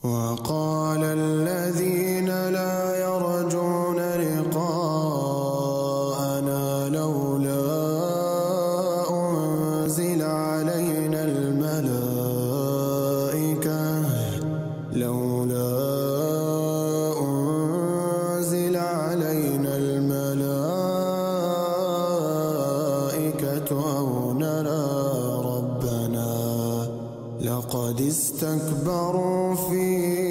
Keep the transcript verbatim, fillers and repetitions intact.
وقال الذين لا يرجون لقاءنا لولا أنزل علينا الملائكة لولا أنزل علينا الملائكة أو نرى ربنا لقد استكبروا في